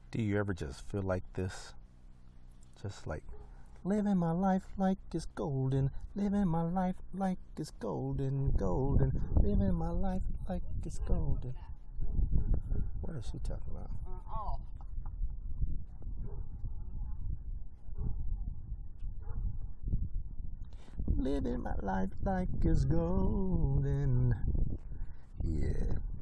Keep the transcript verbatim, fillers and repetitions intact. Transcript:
Do you ever just feel like this? Just like living my life like it's golden, living my life like it's golden, golden, living my life like it's golden. What is she talking about? Oh. Living my life like it's golden. Yeah.